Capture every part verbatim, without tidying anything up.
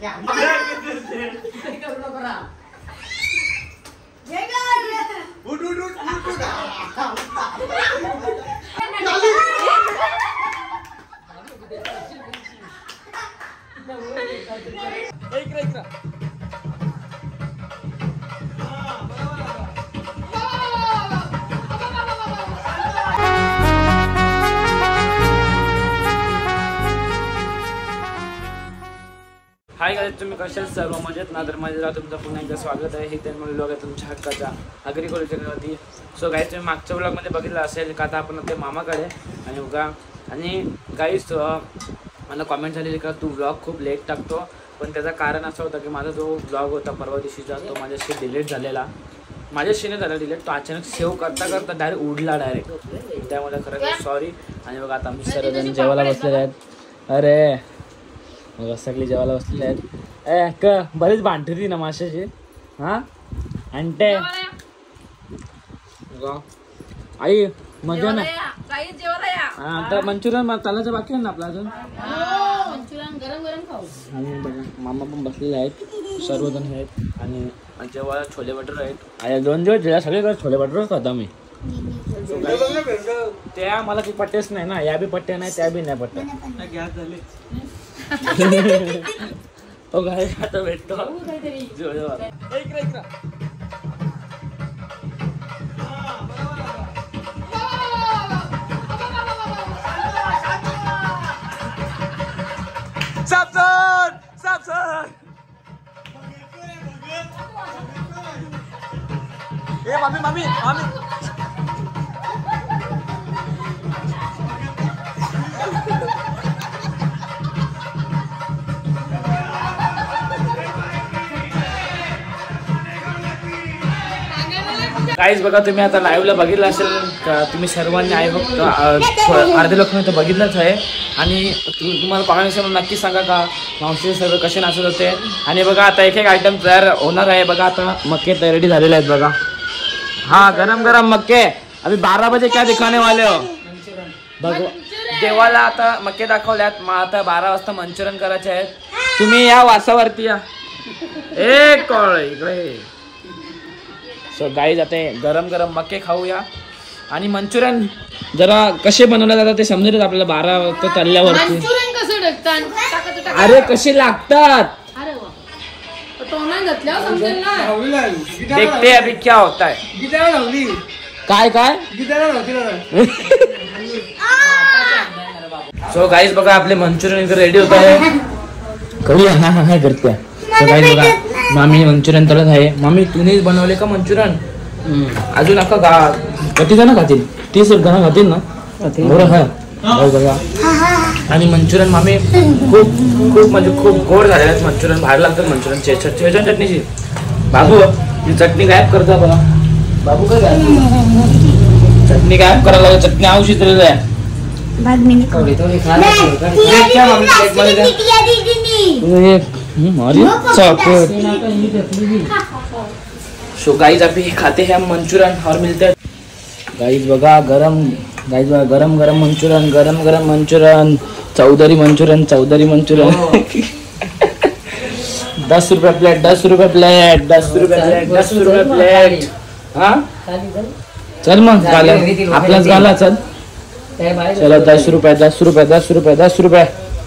Hi guys, तुम्ही कशात सर्व मजेत ना? तर माझ्या तुमचं पुन्हा एकदा स्वागत आहे. हे त्यामुळे लोक आहे तुमच्या हक्काच्या अग्री कॉलेजवरती. सो गाईस, तुम्ही मागच्या ब्लॉगमध्ये बघितलं असेल का आता आपण ते मामाकडे आणि उगा आणि गाईस मला कॉमेंट झालेली का तू ब्लॉग खूप लेट टाकतो, पण त्याचं कारण असं होतं की माझा जो ब्लॉग होता परवा दिवशीचा तो माझ्याशी डिलीट झालेला. माझ्याशी नाही झाला डिलीट, तो अचानक सेव्ह करता करता डायरेक्ट उडला डायरेक्ट. त्यामुळे खरंच सॉरी. आणि बघा आता आम्ही सर्वजण जेवायला बसलेले आहेत. अरे मग सगळी जेवायला बसलेले आहेत. ए क बरीच भांडती ती ना माशाची. हां आणते आई मजा ना. हां आता मंचुरियन चालायचं बाकी आहे ना आपला अजून. गरम गरम खाऊ. आणि बघा मामा पण बसलेले आहेत, सर्वजण आहेत. आणि जेव्हा छोले भटुरे आहेत. आणि दोन दिवस जेव्हा सगळीकडे छोले भटुरे खाता मी. त्या मला ती पट्टेच नाही ना, या बी पट्ट्या नाही त्या बी नाही पट्ट्या. हो काय आता भेटतो. सापसन सापसन ए मामी मामी मामी गाईज बघा, तुम्ही आता लाईव्हला बघितलं असेल का? तुम्ही सर्वांनी आहे फक्त अर्धे लोकांनी तर बघितलंच आहे. आणि तुम्हाला कॉमेंट नक्की सांगा का मावशी सर्व कसे नाचत होते. आणि बघा आता एक एक आयटम तयार होणार आहे. बघा आता मक्के रेडी झालेले आहेत बघा. हा गरम गरम मक्के अभी बारा बजे क्या दिखाने वाले हो? बघ देवाला आता मक्के दाखवल्यात, मग आता बारा वाजता मंचुरियन करायचे आहेत. तुम्ही या वासावरती या. एक कॉळ इकडे. सो गाईज आता गरम गरम मक्के खाऊया. आणि मंचुरियन जरा कसे बनवले जातात ते समजेल आपल्याला बारा वाजता चालल्यावरती. अरे कसे लागतात देखते अभी क्या होता है. काय काय सो गाईज बघा आपले मंचुरियन रेडी होत आहे. करूया हा हा करते. सो गाईज बघा मामी मंचुरियन तळत आहे. मामी तुम्हीच बनवले का मंचुरियन? अजून अख्खा गा किती जण खातील? तीस जण खातील ना बरोबर आहे बघा. आणि मंचुरियन मामी खूप खूप म्हणजे खूप गोड झालेले आहेत मंचुरियन. बाहेर लागतात मंचुरियन चेचन चटणीची. बाबू ही चटणी गायब करता बघा. बाबू काय चटणी गायब करायला लागेल. चटणी औषध आहे. सो गाइस अभी खाते हैं हम मंचूरियन और मिलते हैं. गाइस बघा गरम गाइस बघा गरम गरम मंचूरियन गरम गरम manchurian Chaudhary manchurian Chaudhary manchurian. दस रुपये प्लेट दस रुपये प्लेट दस रुपये प्लेट दस रुपये प्लेट. हाँ चल मग गाला आपलाच गाला चल. चलो दस रुपये दस रुपये दस रुपये दस रुपये.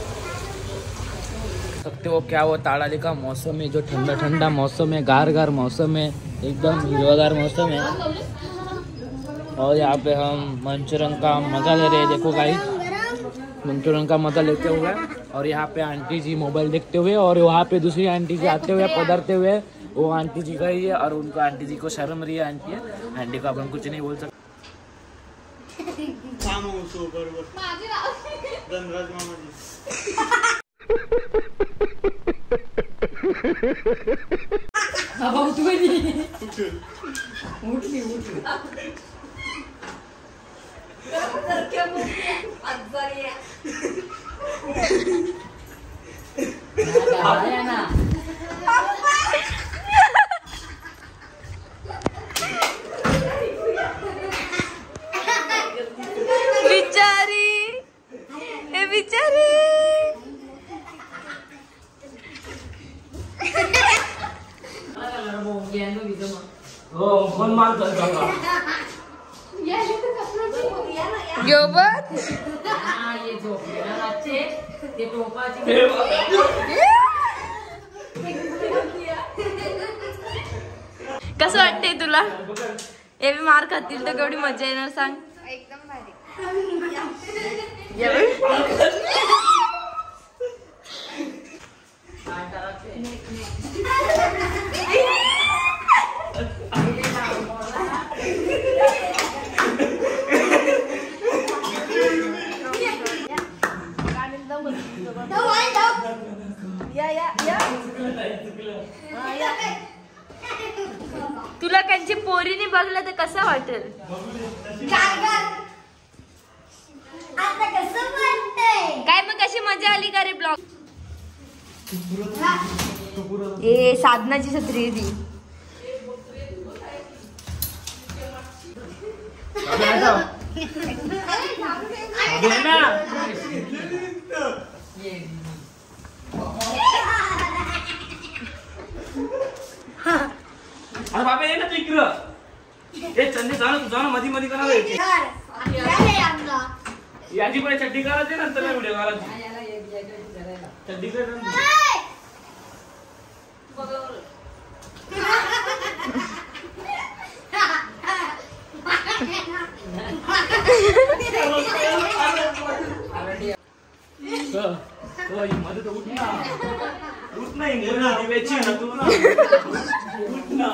सकते हो क्या वो ताड़ाली का मौसम है, जो ठंडा ठंडा मौसम है, गार गार मौसम है, एकदम हिरवागार मौसम है. और यहाँ पे हम मंचूरियन का मजा ले रहे हैं. देखो गाइस मंचूरियन का मजा लेते हुए. और यहाँ पे आंटी जी मोबाइल देखते हुए. और वहाँ पे दूसरी आंटी जी आते हुए पधरते हुए. वो आंटी जी गई है और उनको आंटी जी को शर्म रही है. आंटी है आंटी को अपन कुछ नहीं बोल सकते. बिचारी ए बिचारी हो कोण मारतो कसं वाटतंय तुला? हे मार खातील तर केवढी मजा येणार सांग. एकदम भारी. तुला त्यांची पोरीने बघलं तर कसं वाटेल? काय मग कशी मजा आली का रे ब्लॉग? ए साधनाची छत्री ती. अरे बाबा ये ना तू इकडं. ए चंदी जाणं तू जाणं मधी मधी करा याची पण चड्डी करायची नंतर व्हिडिओ करायची चड्डी कर मध्ये उठ ना उठ नाही वेची ना तू ना उठ ना.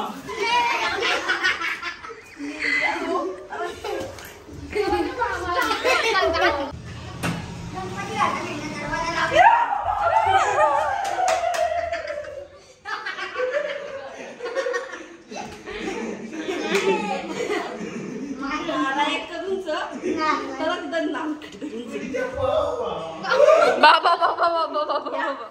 बाबा बाबा बाबा बाबा बाबा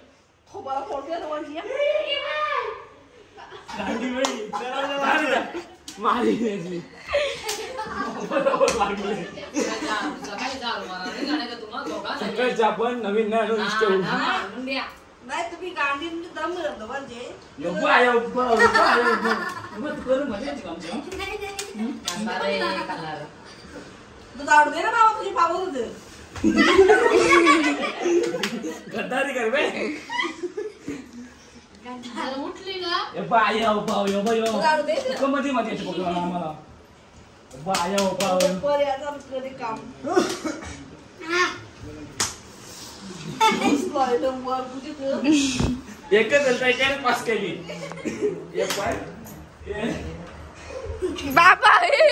पण नवीन नाही तुम्ही गांडी दम म्हणजे तू आवडते ना बाबा तुझी पावर होते गद्दारी कर बे उठली ना बाय मध्ये मध्ये आम्हाला बाय काम एकच पास केली बाबा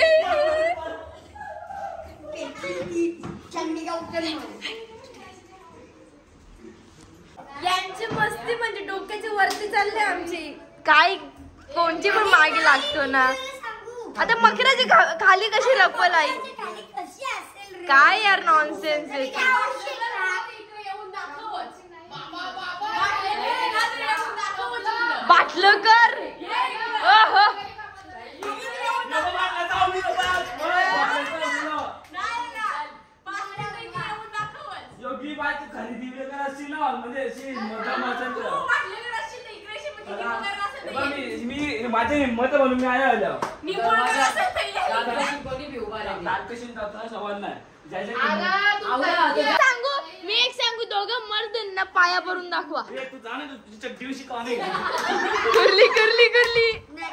यांची मस्ती म्हणजे डोक्याची वरती चालले आमची. काय कोणची पण मागे लागतो ना. आता मकराची खाली कशी रपल आई? काय यार नॉनसेन्स आहे. बाटलं कर योगी बाय तू खरेदी वगैरे असतील ना म्हणजे अशी मी माझ्या हिंमत म्हणून मी आया आल्या सवाल नाही सांगू मी एक सांगू दोघं मर्दांना पाया भरून दाखवा. तू जा ना तुझी चड्डी विषयी का नाही करली करली करली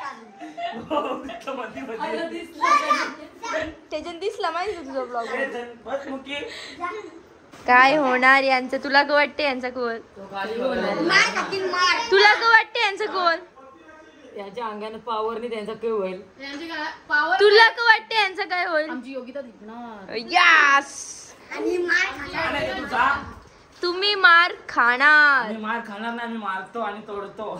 त्याच्यात दिसला माहिती तुझा ब्लॉग. काय होणार यांचं? तुला का वाटते यांचा कोण? तुला का वाटते यांचं कोण? यांच्या अंगाने पावर नाही त्यांचा काय होईल? तुला का वाटते यांचं काय होईल? आमची योगिता दिसणार. यस तुम्ही मार खाणार. मी मार खाणार नाही मी मारतो आणि तोडतो.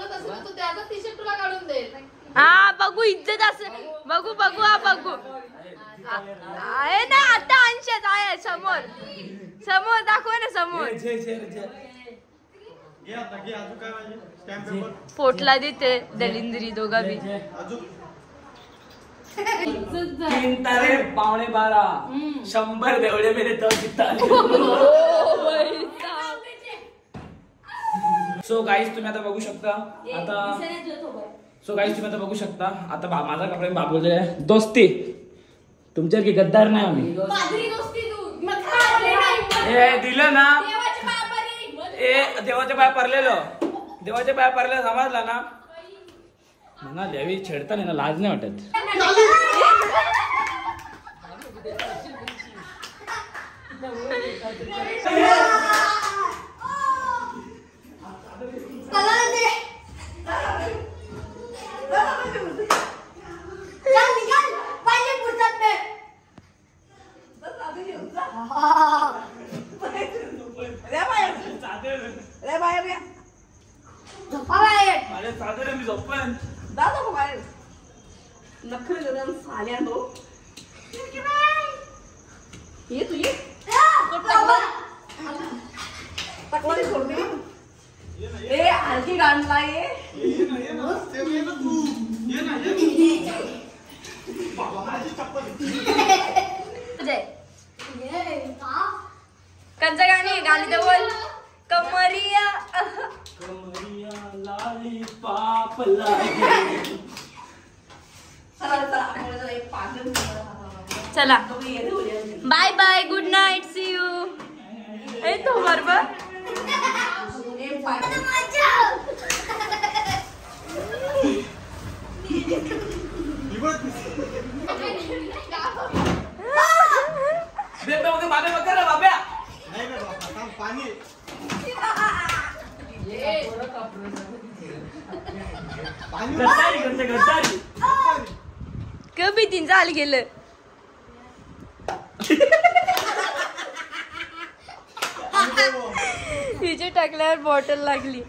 हा बघू इज्जत असं बघू बघू हा बघू आहे ना. आता अंशात आहे समोर समोर दाखव ना समोर. पोटला देते दलिंद्री दोघा बी. तीन तारे पावणे बारा शंभर देवळे मेरे तो सो गाईज तुम्ही आता बघू शकता आता सो गाईज तुम्ही आता बघू शकता आता बा- माझा कपडे बाबूले दोस्ती तुमच्यासारखी गद्दार नाही आम्ही ए दिलं ना ए देवाच्या पाया पडलेलो देवाच्या पाया पडलेलो समजला ना ना देवी छेडताना ना लाज नाही वाटत मी झोपन दादा बाहेर नखरे गरम साल्या तो ये तू ये तकवारी सोड दे ए हलकी गाणला ये कंचा गाणी गाणी तर बोल कमरिया कमरिया लाली पाप लागे चला bye bye good night see you ए तो बरोबर बाबे बघा बाब्या पाणी गद्दारी करते गद्दारी कभी तीन झालं गेलं तिच्या टाकल्यावर बॉटल लागली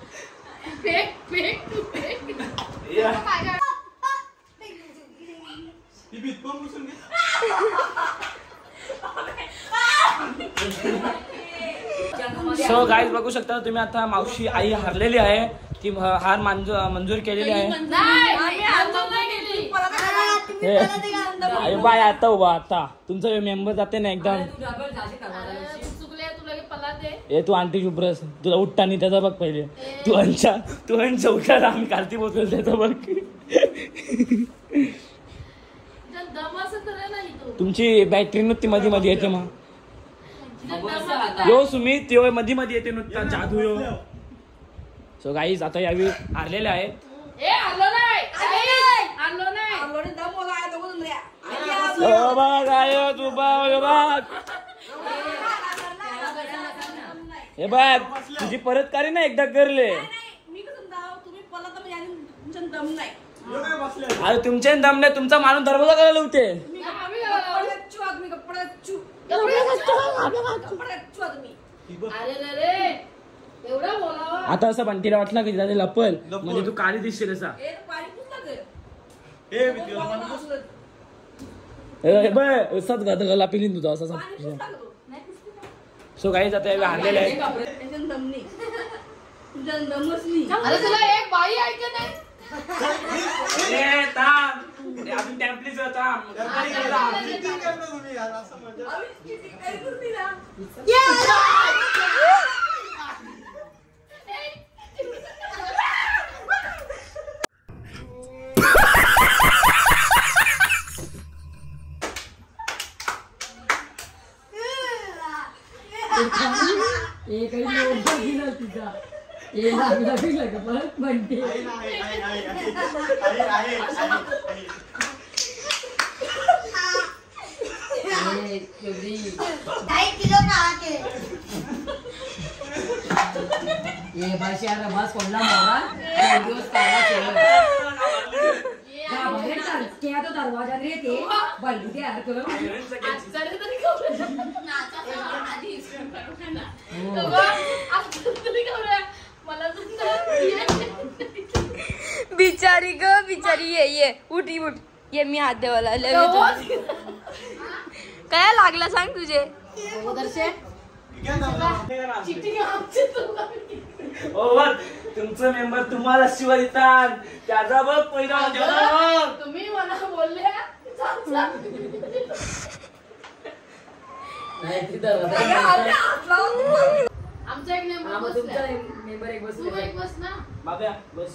सो गाईज बघू शकता तुम्ही आता मावशी आई हारलेली आहे ती हार मंजूर मंजूर केलेली आहे अरे बाय आता उभा आता तुमचा मेंबर जाते ना एकदम ए तू आंटी शुभ्रस तुला उठतानी त्याचा बघ पहिले तू अंशा तू अंशा उठला आम्ही कालती बोलतो त्याचा बघ तुमची बॅटरी नुसती मध्ये मध्ये येते मग यो सुमित यो मध्ये मध्ये येते नुसता जादू यो सो गाईज आता यावेळी हारलेले आहे हे बघ तुझी परत करी ना एकदा करले अरे तुमचे दम नाही तुमचा माणूस दरवाजा करायला होते आता असं बंटीला वाटलं की दादा लपल म्हणजे तू काळी दिसशील असा असंच गात गला पिली तुझा असा सो काही जाता यावेळी हारलेले आहे अजून टॅम्पलीच होता ये भाषे यार बस कोणला मोरा दिवस काढला क्या तो दरवाजा रे ते बंद यार करो बिचारी ग बिचारी ये ये उठी उठ ये मी हात देवाला काय लागला सांग तुझे तुमचं मेंबर तुम्हाला शिवाय देतात त्याचा बघ पहिला तुम्ही मला बोलले आमचा एक मेंबर आम्हा तुमचा बसलाय. मेंबर एक तू बसले एक बस ना. बाब्या बस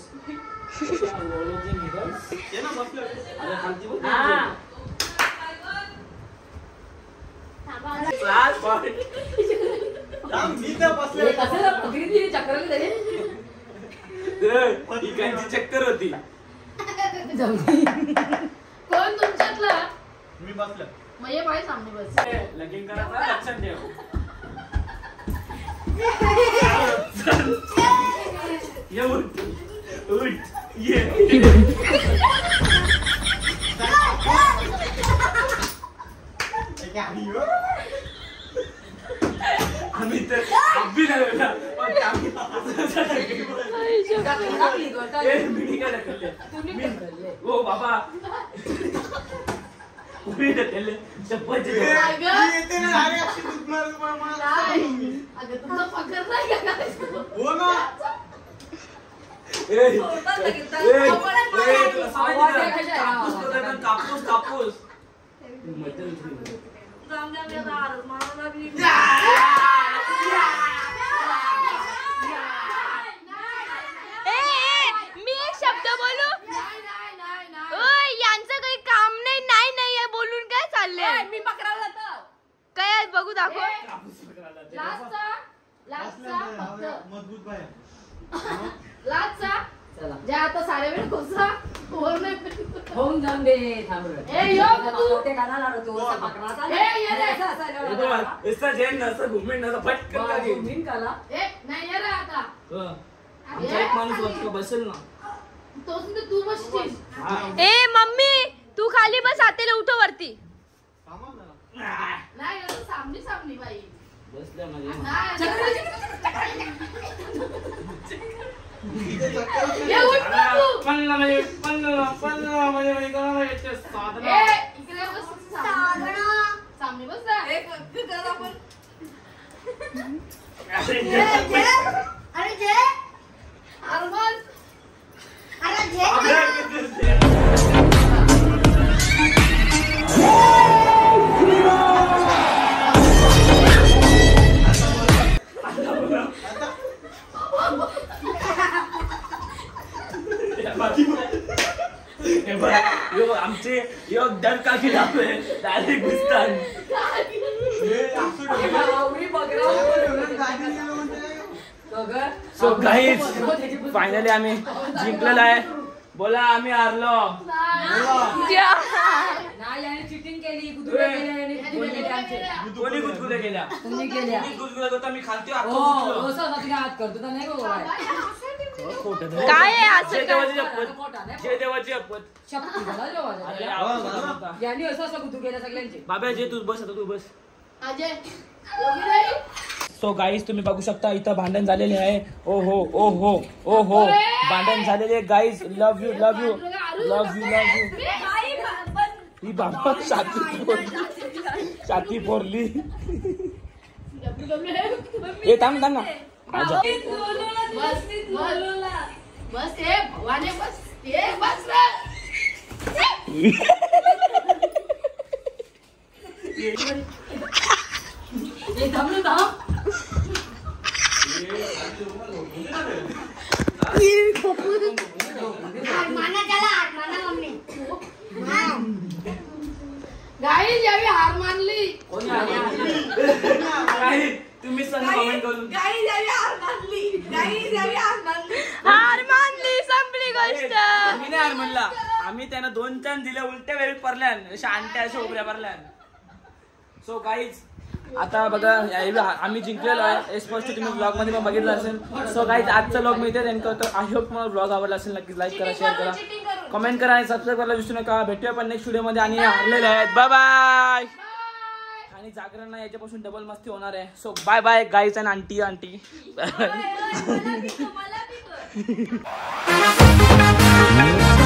ये ना बसलं. अरे खालती बघ. हा Class point. थांब, मी तर बसले. हे कसं ना पकडीत चक्राला तरी इकांची चक्कर होती. कोण तुमच्यातला मी बसलं. मग ये माझ्या सामने बस. लगीन करायचा लक्षात ठेव. ये उठ उठ ये. हे काय आहे, हो? आम्ही तर अगदी नाही बोलला. पण आम्ही ए, बिडी काय ढकलले? मी- ओ बाबा उभी ढकलले. चप्पलची ए, ढकल. मी येते ना, अरे अशी दुखणार मला, मला नाही. अगं तुमचा पगार नाही का काय? हो ना. ए, ए, ए, तुला सांगितलं ना, कापूस होता ना, कापूस कापूस मटण ठेवलं. ए, ए, मी एक शब्द बोलू नाही, नाही, नाही, नाही. ओय, यांचं काही काम नाही नाही नाही आहे बोलून काय ए, चाललंय मी पकडायला जातो. काय आहे बघू दाखव ए, कापूस पकडायला ते. लास्टचा लास्टचा बसलं फक्त ते, मजबूत बाया. लास्टचा चला जे आता सारे वेळ कोसा वर नाही होऊन जाऊन दे थांब रे. ए, यो, तू. ते गाणं लावतो तू असा पकडायचा. ए, ये रे. असं, असं, हे असं, बघ, असं. इसका जैन नसं घुमेन नसं फटकन बा, लागेल. तुम्ही काला ए नाही ये रे आता हं. आमचा एक माणूस वरती बसेल ना. तोच तर तू बसशील. हा. ए मम्मी तू खाली बस आतेला उठव वरती थांबा जरा. नाही असं सामनी सामनी बाई बसल्या म्हणजे नाही इथे चक्कर येते. ये उठ ना तू. पन्ना म्हणजे पन्ना पन्ना म्हणजे म्हणजे कोणाला याचे साधन ए इकडे बस सामनी सामनी बस ना. अरे जे अरमान अरे जे हे बघ, यो आमचे यो डरका की लावले डायरेक्ट घुसतात. हे असं ठेवलं. आवरी बघा असं ठेवलं, गाडी गेलं म्हणजे. सो गाईज फायनली आम्ही जिंकलेलो आहे. बोला आम्ही हारलो. ज्या. नाही याने चिटिंग केली गुदगुल्या केल्या याने गुदगुल्या केल्या आमचे. कोणी गुदगुल्या केल्या? तुम्ही केल्या कोणी गुदगुल्या करता मी खालती हो आतो. असं असं तुम्ही हात करतो तर नाही बाबा काय आहे असं जय काय? देवाची शपथ. जय देवाची शपथ. शक्ती झाला जो अरे वाजला. आवाज आला होता. याने असं असं गुदू केल्या सगळ्यांचे. बाबा जे तू बस आता तू बस. अजय योगी नाही. सो गाईज तुम्ही बघू शकता इथं भांडण झालेले आहे. ओ हो ओ हो ओ हो भांडण झालेले guys. Love you love you love you love you. ही बाबा छाती फोडली छाती फोडली. ए थांब थांब ना आजा. बस बस बस ए भवाने बस ए बस रे. हे थांब ना थांब. आरमाना चला आरमाना मम्मी गाईज यावी हार मानली. काही तुम्ही सांगा कमेंट करून. हार मानली संपली गोष्ट. मी नाही हार म्हणला. आम्ही त्यांना दोन चार दिल्या उलट्या वेळी पडल्यान अशा अंट्या अशा उभ्या पडल्यान. सो गाईज आता बघा या- आम्ही जिंकलेलो आहे हे स्पष्ट तुम्ही ब्लॉग मध्ये पण बघितलं असेल. सो गाईज आजचा ब्लॉग मिळते त्यांना तर आय होप तुम्हाला ब्लॉग आवडला असेल. नक्कीच लाईक करा शेअर करा कमेंट करा आणि सबस्क्राईब करायला विसरू नका. भेटूया पण नेक्स्ट व्हिडिओ मध्ये आणि हारलेले आहेत. Bye bye. आणि जागरण ना याच्यापासून डबल मस्ती होणार आहे. सो बाय बाय गाईज आणि आंटी आंटी. मला बी कर.